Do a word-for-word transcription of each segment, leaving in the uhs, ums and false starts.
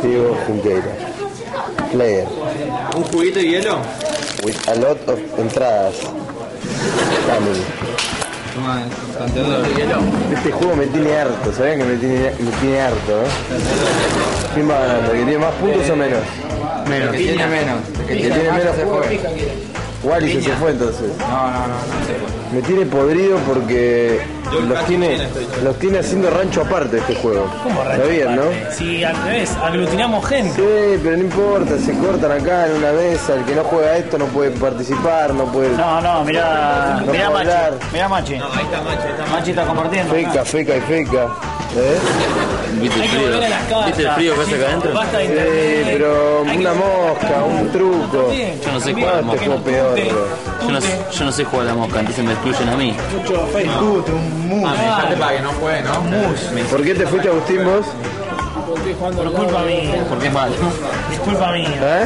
Diego Junqueira. Player. ¿Un juguito de hielo? With a lot of entradas. Coming. Toma, contenedor de hielo. Este juego me tiene harto, ¿sabían que me tiene, me tiene harto, eh? ¿Quién va ganando? ¿El que tiene más puntos o menos? Menos. El que tiene menos. El que tiene menos se fue. Wally se, se fue entonces. No, no, no, no se fue. Me tiene podrido porque los tiene, los tiene haciendo rancho aparte este juego. ¿Cómo rancho ¿Sabían, aparte? no? Sí, al revés, aglutinamos gente. Sí, pero no importa, se cortan acá en una mesa, el que no juega esto no puede participar, no puede... No, no, mirá, No mirá puedo Machi, hablar. mirá Machi. No, ahí está Machi, ahí está Machi. Machi está compartiendo. Feca, acá. feca y feca. ¿Eh? ¿Viste el Hay que frío? volver a las casas. ¿Viste el frío que hace acá adentro? Basta de Sí, internet. pero Hay que- una mosca, un truco. Yo no sé No, jugar a la este mosca. juego peor. Yo no, yo no sé jugar a la mosca, entonces me excluyen a mí. Mucho Facebook, un mus. Ah, me dejaste para que no juegue, ¿no? ¿Por qué te fuiste, Agustín, vos? Por culpa mía. Porque es malo. Disculpa mía. ¿Eh?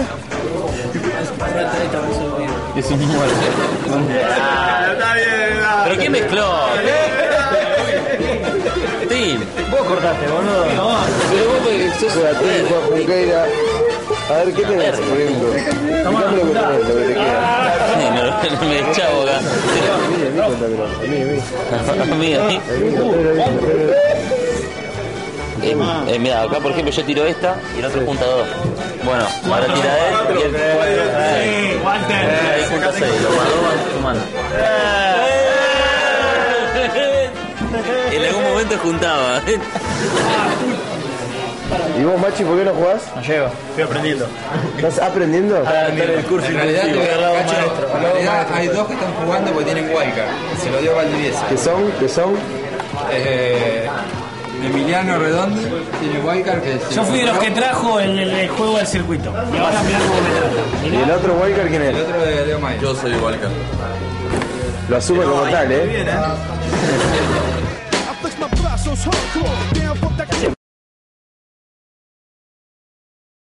Es un muerto. Está bien, nada. ¿Pero quién mezcló? Tim. Vos cortaste, boludo. Pero vos porque sos Juega Tim, juega Junqueira. A ver, ¿qué tenés, por ejemplo? Dígame lo que tenés, lo que te queda. Sí, no, no me echavo acá. A mí, a mí, contámelo. A mí, a mí. A mí, a mí. A mí, contámelo, a mí, contámelo. Eh, eh, mira, acá por ejemplo yo tiro esta y el otro junta dos. Bueno, ahora tira él y el cuatro. Sí, Walter. Ahí junta seis, los más dos van sumando. En algún momento juntaba. ¿Y vos, Machi, por qué no jugás? No llego, estoy aprendiendo. ¿Estás aprendiendo? Está en el curso En realidad, intensivo. te voy a dar un maestro. En realidad hay dos que están jugando porque tienen wildcard. Se lo dio Valdivieso. ¿Qué son? ¿Qué son? Eh, Emiliano Redondi tiene wildcard que se Yo fui de los que compró. trajo el, el- el juego al circuito. Y ahora mirá cómo me trata. ¿Y el otro Wildcard quién El es? otro de Leo Mayo. Yo soy Walker. Lo asume como tal, ¿eh?